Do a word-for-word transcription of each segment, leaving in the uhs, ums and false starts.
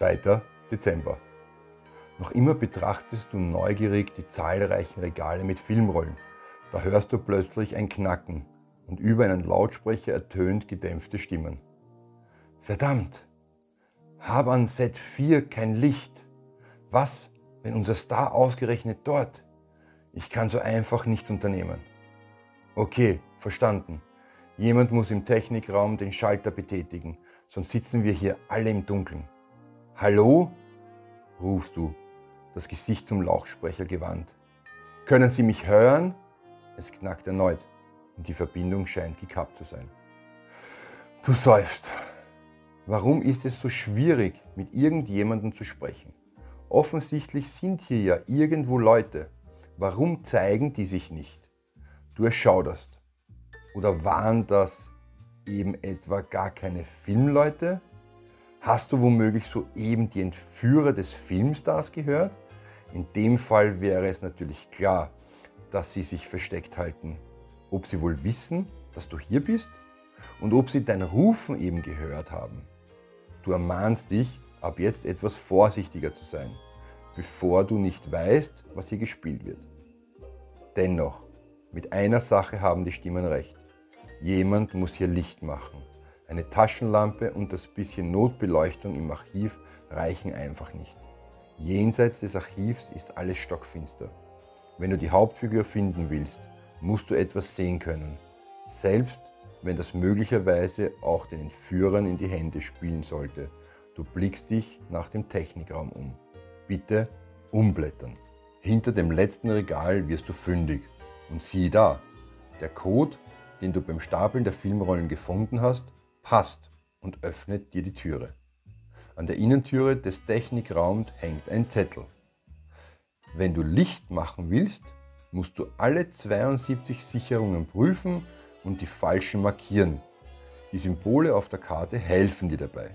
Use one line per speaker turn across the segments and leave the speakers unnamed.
zweiter Dezember. Noch immer betrachtest du neugierig die zahlreichen Regale mit Filmrollen. Da hörst du plötzlich ein Knacken und über einen Lautsprecher ertönt gedämpfte Stimmen. Verdammt! Hab an Set vier kein Licht. Was, wenn unser Star ausgerechnet dort? Ich kann so einfach nichts unternehmen. Okay, verstanden. Jemand muss im Technikraum den Schalter betätigen, sonst sitzen wir hier alle im Dunkeln. Hallo? Rufst du, das Gesicht zum Lautsprecher gewandt. Können Sie mich hören? Es knackt erneut und die Verbindung scheint gekappt zu sein. Du seufzt. Warum ist es so schwierig, mit irgendjemandem zu sprechen? Offensichtlich sind hier ja irgendwo Leute. Warum zeigen die sich nicht? Du erschauderst. Oder waren das eben etwa gar keine Filmleute? Hast du womöglich soeben die Entführer des Filmstars gehört? In dem Fall wäre es natürlich klar, dass sie sich versteckt halten. Ob sie wohl wissen, dass du hier bist? Und ob sie dein Rufen eben gehört haben? Du ermahnst dich, ab jetzt etwas vorsichtiger zu sein, bevor du nicht weißt, was hier gespielt wird. Dennoch, mit einer Sache haben die Stimmen recht. Jemand muss hier Licht machen. Eine Taschenlampe und das bisschen Notbeleuchtung im Archiv reichen einfach nicht. Jenseits des Archivs ist alles stockfinster. Wenn du die Hauptfigur finden willst, musst du etwas sehen können. Selbst wenn das möglicherweise auch den Entführern in die Hände spielen sollte. Du blickst dich nach dem Technikraum um. Bitte umblättern. Hinter dem letzten Regal wirst du fündig. Und siehe da, der Code, den du beim Stapeln der Filmrollen gefunden hast, passt und öffnet dir die Türe. An der Innentüre des Technikraums hängt ein Zettel. Wenn du Licht machen willst, musst du alle zweiundsiebzig Sicherungen prüfen und die falschen markieren. Die Symbole auf der Karte helfen dir dabei.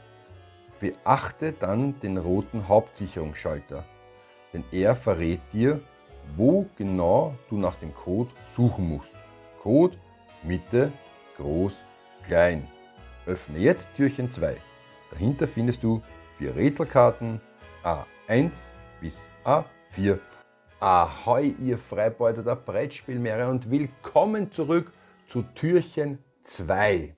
Beachte dann den roten Hauptsicherungsschalter, denn er verrät dir, wo genau du nach dem Code suchen musst. Code, Mitte, Groß, Klein. Öffne jetzt Türchen zwei. Dahinter findest du vier Rätselkarten A eins bis A vier. Ahoi, ihr Freibeuter der Brettspielmeere und willkommen zurück zu Türchen zwei.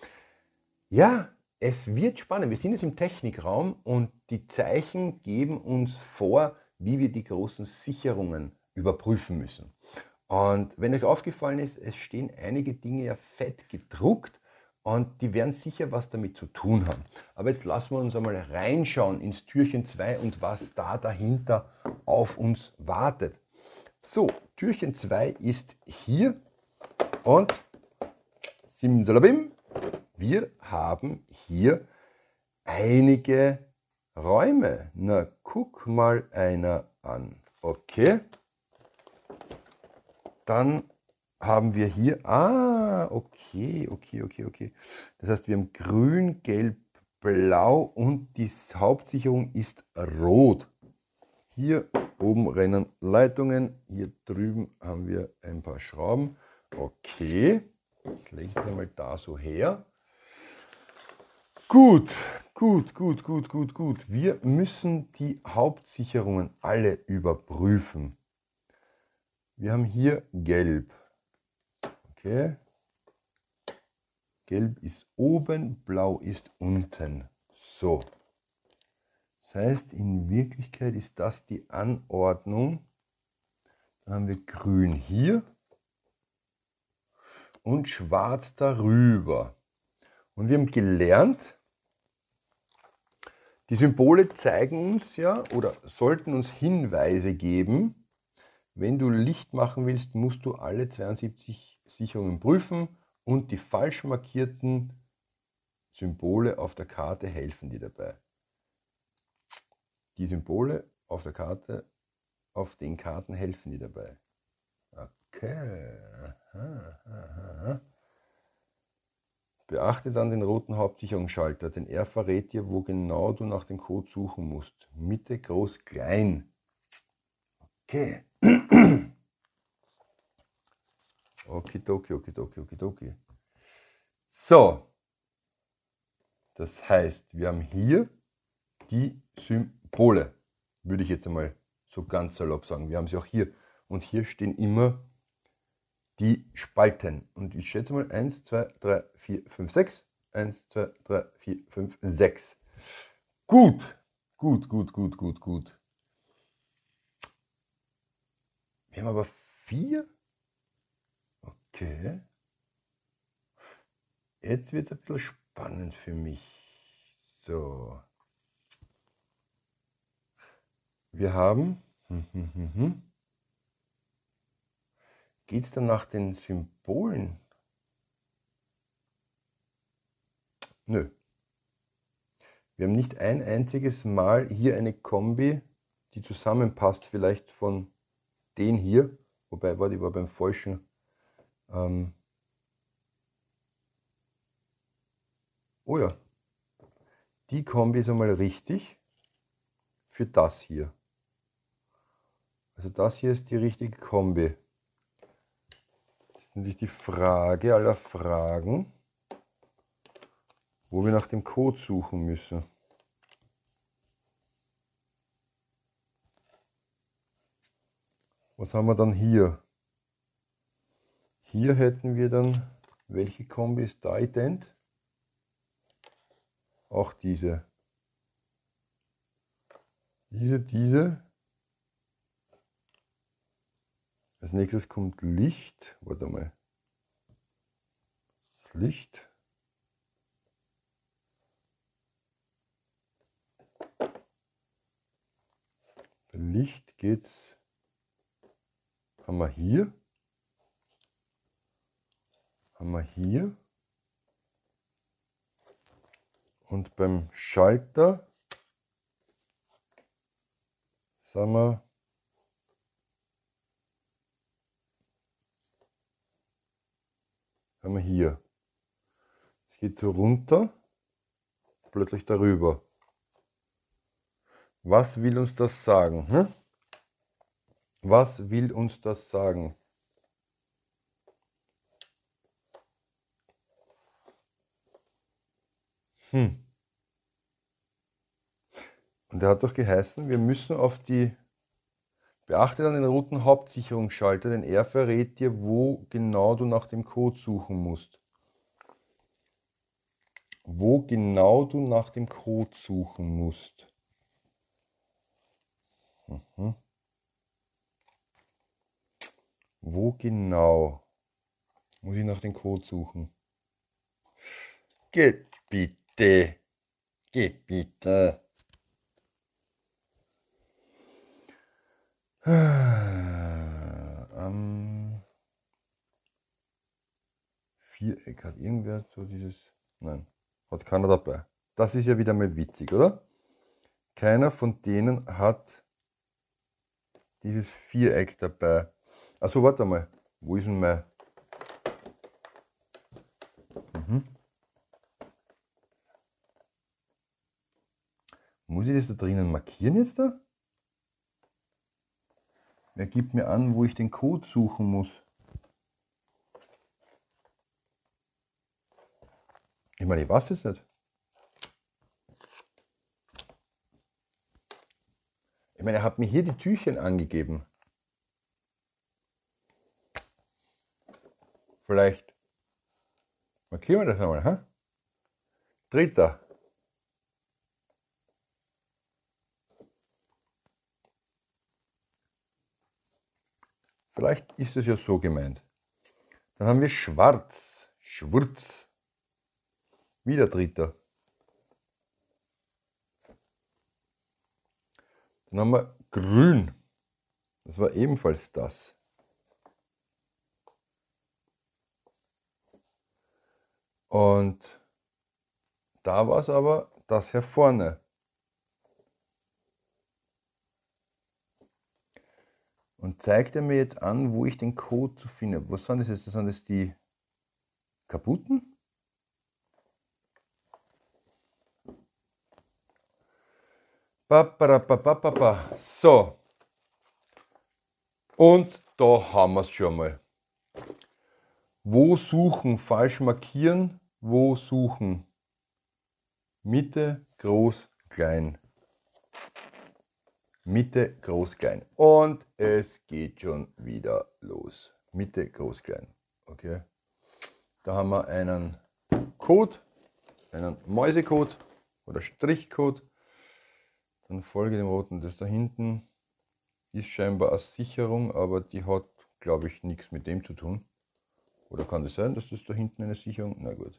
Ja, es wird spannend. Wir sind jetzt im Technikraum und die Zeichen geben uns vor, wie wir die großen Sicherungen überprüfen müssen. Und wenn euch aufgefallen ist, es stehen einige Dinge ja fett gedruckt und die werden sicher was damit zu tun haben. Aber jetzt lassen wir uns einmal reinschauen ins Türchen zwei und was da dahinter auf uns wartet. So, Türchen zwei ist hier und simsalabim, wir haben hier einige Räume. Na, guck mal einer an. Okay. Dann haben wir hier, ah, okay, okay, okay, okay. Das heißt, wir haben grün, gelb, blau und die Hauptsicherung ist rot. Hier oben rennen Leitungen, hier drüben haben wir ein paar Schrauben. Okay, ich lege es mal da so her. Gut, gut, gut, gut, gut, gut. Wir müssen die Hauptsicherungen alle überprüfen. Wir haben hier gelb. Okay. Gelb ist oben, blau ist unten. So. Das heißt, in Wirklichkeit ist das die Anordnung. Dann haben wir grün hier und schwarz darüber. Und wir haben gelernt, die Symbole zeigen uns ja oder sollten uns Hinweise geben. Wenn du Licht machen willst, musst du alle zweiundsiebzig Sicherungen prüfen und die falsch markierten Symbole auf der Karte helfen dir dabei. Die Symbole auf der Karte, auf den Karten helfen dir dabei. Okay. Aha, aha, aha. Beachte dann den roten Hauptsicherungsschalter, denn er verrät dir, wo genau du nach dem Code suchen musst. Mitte, groß, klein. Okay. Okidoki, okidoki, okidoki. So. Das heißt, wir haben hier die Symbole, würde ich jetzt einmal so ganz salopp sagen. Wir haben sie auch hier. Und hier stehen immer die Spalten. Und ich schätze mal eins, zwei, drei, vier, fünf, sechs. eins, zwei, drei, vier, fünf, sechs. Gut, gut, gut, gut, gut, gut. Wir haben aber vier. Okay. Jetzt wird es ein bisschen spannend für mich. So. Wir haben. Hm, hm, hm, hm. Geht es dann nach den Symbolen? Nö. Wir haben nicht ein einziges Mal hier eine Kombi, die zusammenpasst, vielleicht von den hier. Wobei, war die war beim falschen. Ähm oh ja. Die Kombi ist einmal richtig für das hier. Also das hier ist die richtige Kombi. Das ist natürlich die Frage aller Fragen, wo wir nach dem Code suchen müssen. Was haben wir dann hier? Hier hätten wir dann, welche Kombi ist da ident? Auch diese. Diese, diese. Als nächstes kommt Licht. Warte mal. Das Licht. Bei Licht geht's. Haben wir hier. Haben wir hier. Und beim Schalter sagen wir haben wir hier. Es geht so runter, plötzlich darüber. Was will uns das sagen? Hm? Was will uns das sagen? Hm. Und er hat doch geheißen, wir müssen auf die, beachte dann den roten Hauptsicherungsschalter, denn er verrät dir, wo genau du nach dem Code suchen musst. Wo genau du nach dem Code suchen musst. Mhm. Wo genau muss ich nach dem Code suchen? Geht bitte. Geht bitte. Ähm, Viereck hat irgendwer so dieses. Nein, hat keiner dabei. Das ist ja wieder mal witzig, oder? Keiner von denen hat dieses Viereck dabei. Also warte mal. Wo ist denn mein. Mhm. Muss ich das da drinnen markieren jetzt da? Wer gibt mir an, wo ich den Code suchen muss? Ich meine, ich weiß es nicht. Ich meine, er hat mir hier die Türchen angegeben. Vielleicht markieren wir das einmal, hä? Dritter. Vielleicht ist es ja so gemeint. Dann haben wir schwarz, schwurz. Wieder dritter. Dann haben wir grün. Das war ebenfalls das. Und da war es aber das hier vorne. Und zeigt er mir jetzt an, wo ich den Code zu finden habe. Was sind das jetzt? Das sind das die kaputten? So. Und da haben wir es schon mal. Wo suchen? Falsch markieren. Wo suchen? Mitte, groß, klein. Mitte, groß, klein. Und es geht schon wieder los. Mitte, groß, klein. Okay. Da haben wir einen Code, einen Mäusecode oder Strichcode. Dann folge dem roten, das da hinten ist scheinbar eine Sicherung, aber die hat, glaube ich, nichts mit dem zu tun. Oder kann das sein, dass das da hinten eine Sicherung? Na gut.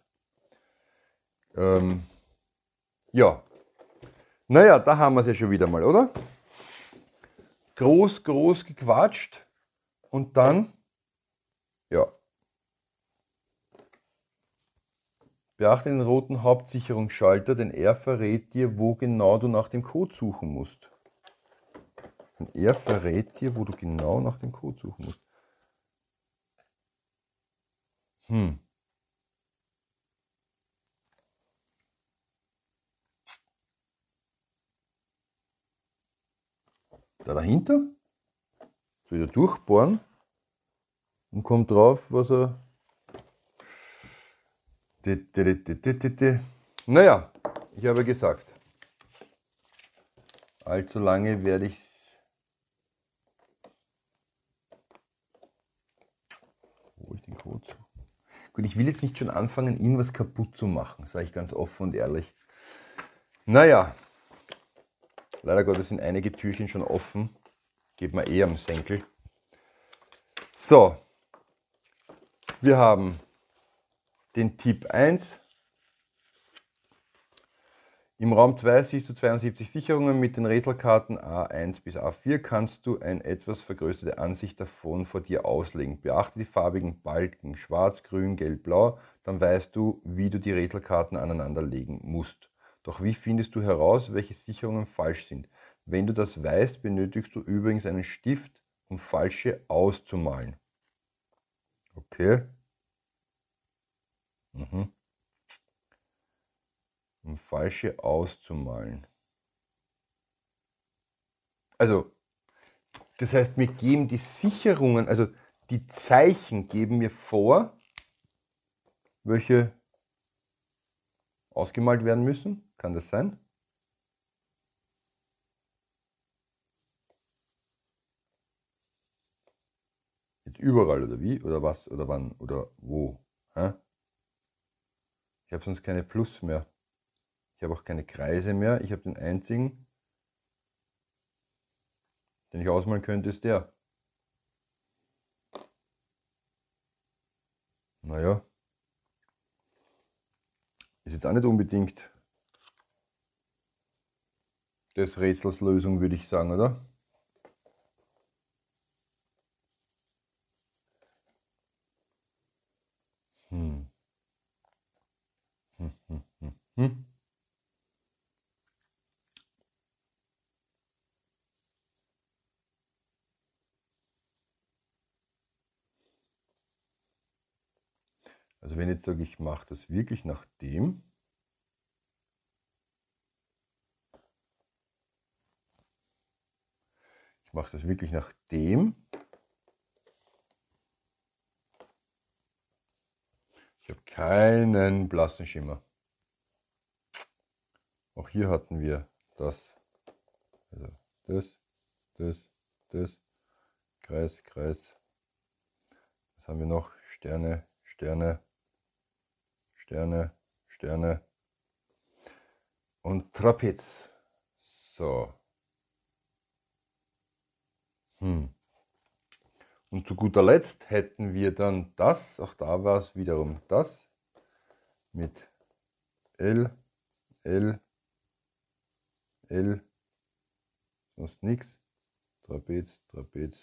Ähm, ja. Naja, da haben wir es ja schon wieder mal, oder? Groß, groß gequatscht und dann, ja. Beachte den roten Hauptsicherungsschalter, denn er verrät dir, wo genau du nach dem Code suchen musst. Und er verrät dir, wo du genau nach dem Code suchen musst. Hm. Da dahinter? So wieder durchbohren und kommt drauf, was er. Naja, ich habe gesagt, allzu lange werde ich es. Wo ich den Code suche. Gut, ich will jetzt nicht schon anfangen, irgendwas kaputt zu machen, sage ich ganz offen und ehrlich. Naja, leider Gottes sind einige Türchen schon offen. Geht mir eh am Senkel. So, wir haben den Tipp eins. Im Raum zwei siehst du zweiundsiebzig Sicherungen mit den Rätselkarten A eins bis A vier. Kannst du eine etwas vergrößerte Ansicht davon vor dir auslegen. Beachte die farbigen Balken schwarz, grün, gelb, blau. Dann weißt du, wie du die Rätselkarten aneinander legen musst. Doch wie findest du heraus, welche Sicherungen falsch sind? Wenn du das weißt, benötigst du übrigens einen Stift, um falsche auszumalen. Okay. Mhm. Um falsche auszumalen. Also, das heißt, wir geben die Sicherungen, also die Zeichen geben wir vor, welche ausgemalt werden müssen. Kann das sein? Jetzt überall oder wie? Oder was? Oder wann? Oder wo? Hä? Ich habe sonst keine Plus mehr. Ich habe auch keine Kreise mehr. Ich habe den einzigen, den ich ausmalen könnte, ist der. Naja. Ist jetzt auch nicht unbedingt des Rätsels Lösung, würde ich sagen, oder? Hm. Hm, hm, hm, hm. Also wenn ich jetzt sage, ich mache das wirklich nach dem, ich mache das wirklich nach dem, ich habe keinen blassen Schimmer. Auch hier hatten wir das, also das, das, das, Kreis, Kreis. Was haben wir noch? Sterne, Sterne, Sterne, Sterne und Trapez. So. Hm. Und zu guter Letzt hätten wir dann das, auch da war es wiederum das, mit L, L, L, sonst nichts, Trapez, Trapez,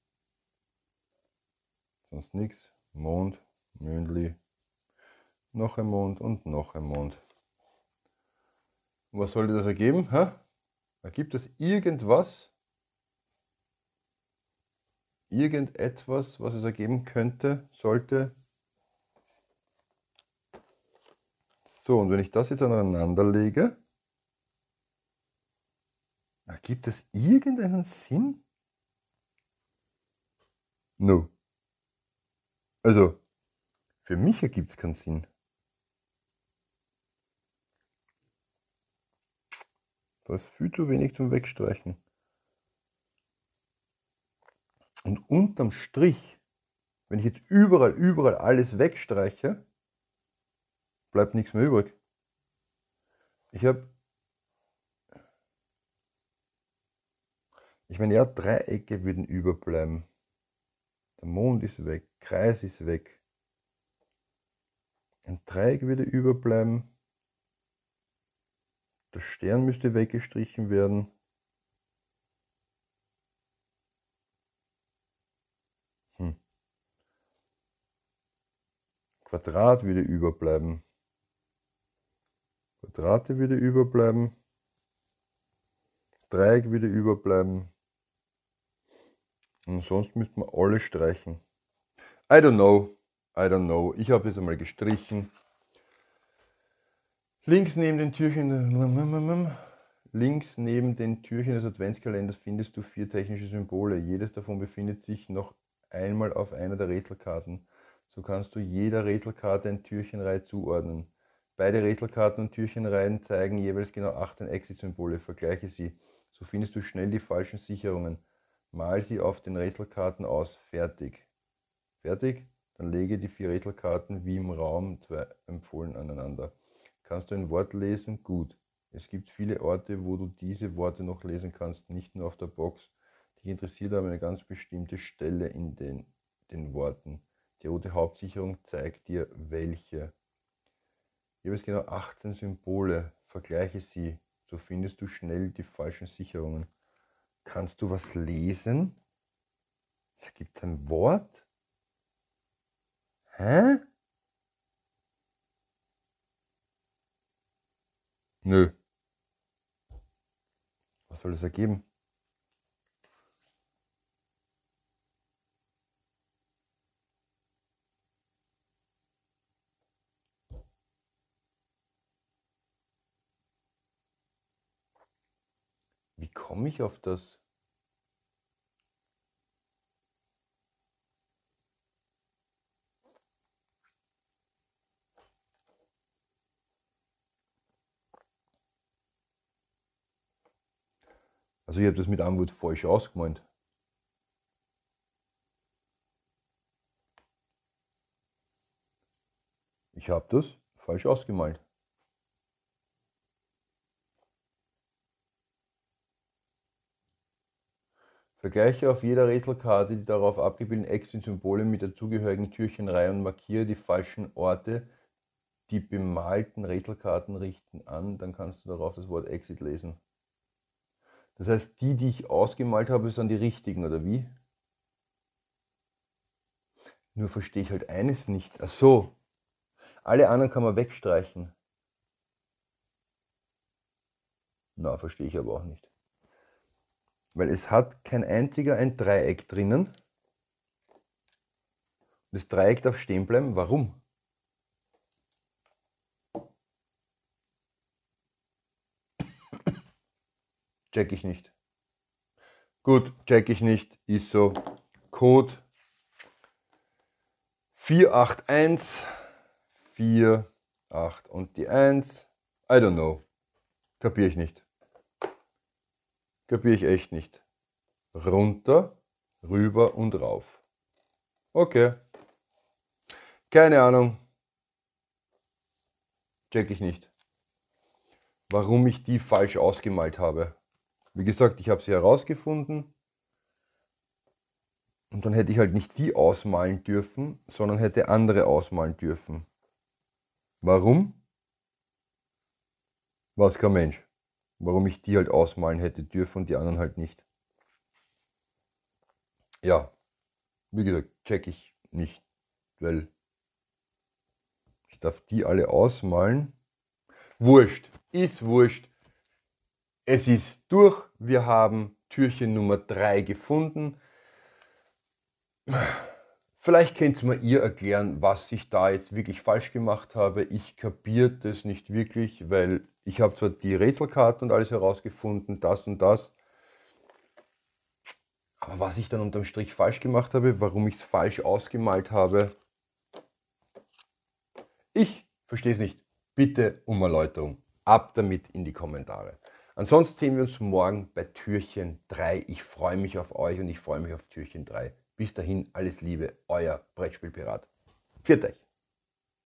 sonst nichts, Mond, Mündli, noch ein Mond und noch ein Mond. Und was sollte das ergeben? Hä? Ergibt das irgendwas? Irgendetwas, was es ergeben könnte, sollte? So, und wenn ich das jetzt aneinander lege, ergibt es irgendeinen Sinn? No. Also, für mich ergibt es keinen Sinn. Da ist viel zu wenig zum Wegstreichen. Und unterm Strich, wenn ich jetzt überall, überall alles wegstreiche, bleibt nichts mehr übrig. Ich habe, ich meine, ja, Dreiecke würden überbleiben. Der Mond ist weg, Kreis ist weg. Ein Dreieck würde überbleiben. Der Stern müsste weggestrichen werden. Hm. Quadrat würde überbleiben. Quadrate würde überbleiben. Dreieck würde überbleiben. Und sonst müsste man alles streichen. I don't know. I don't know. Ich habe jetzt einmal gestrichen. Links neben den Türchen, links neben den Türchen des Adventskalenders findest du vier technische Symbole. Jedes davon befindet sich noch einmal auf einer der Rätselkarten. So kannst du jeder Rätselkarte ein Türchenreihe zuordnen. Beide Rätselkarten und Türchenreihen zeigen jeweils genau achtzehn Exit-Symbole. Vergleiche sie. So findest du schnell die falschen Sicherungen. Mal sie auf den Rätselkarten aus. Fertig. Fertig? Dann lege die vier Rätselkarten wie im Raum zwei empfohlen aneinander. Kannst du ein Wort lesen? Gut. Es gibt viele Orte, wo du diese Worte noch lesen kannst, nicht nur auf der Box. Dich interessiert aber eine ganz bestimmte Stelle in den, den Worten. Die rote Hauptsicherung zeigt dir, welche. Jeweils genau achtzehn Symbole. Vergleiche sie. So findest du schnell die falschen Sicherungen. Kannst du was lesen? Es gibt ein Wort? Hä? Nö. Was soll das ergeben? Wie komme ich auf das? Also ich habe das mit einem Wort falsch ausgemalt. Ich habe das falsch ausgemalt. Vergleiche auf jeder Rätselkarte die darauf abgebildeten Exit-Symbole mit der zugehörigen Türchenreihe und markiere die falschen Orte. Die bemalten Rätselkarten richten an, dann kannst du darauf das Wort Exit lesen. Das heißt, die, die ich ausgemalt habe, sind die richtigen, oder wie? Nur verstehe ich halt eines nicht. Ach so, alle anderen kann man wegstreichen. Na, verstehe ich aber auch nicht. Weil es hat kein einziger ein Dreieck drinnen. Das Dreieck darf stehen bleiben. Warum? Check ich nicht. Gut, check ich nicht. Ist so. Code vier acht eins vier acht und die eins. I don't know. Kapiere ich nicht. Kapiere ich echt nicht. Runter, rüber und rauf. Okay. Keine Ahnung. Check ich nicht. Warum ich die falsch ausgemalt habe. Wie gesagt, ich habe sie herausgefunden. Und dann hätte ich halt nicht die ausmalen dürfen, sondern hätte andere ausmalen dürfen. Warum? Weiß kein Mensch. Warum ich die halt ausmalen hätte dürfen und die anderen halt nicht. Ja, wie gesagt, check ich nicht, weil ich darf die alle ausmalen. Wurscht, ist wurscht. Es ist durch, wir haben Türchen Nummer drei gefunden. Vielleicht könnt ihr mir ihr erklären, was ich da jetzt wirklich falsch gemacht habe. Ich kapiere das nicht wirklich, weil ich habe zwar die Rätselkarten und alles herausgefunden, das und das. Aber was ich dann unterm Strich falsch gemacht habe, warum ich es falsch ausgemalt habe, ich verstehe es nicht. Bitte um Erläuterung. Ab damit in die Kommentare. Ansonsten sehen wir uns morgen bei Türchen drei. Ich freue mich auf euch und ich freue mich auf Türchen drei. Bis dahin alles Liebe, euer Brettspielpirat. Pfiat euch!